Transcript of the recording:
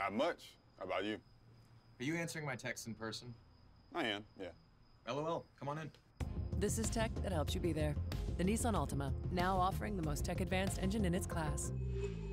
Not much. How about you? Are you answering my text in person? I am, yeah. LOL, come on in. This is tech that helps you be there. The Nissan Altima, now offering the most tech-advanced engine in its class.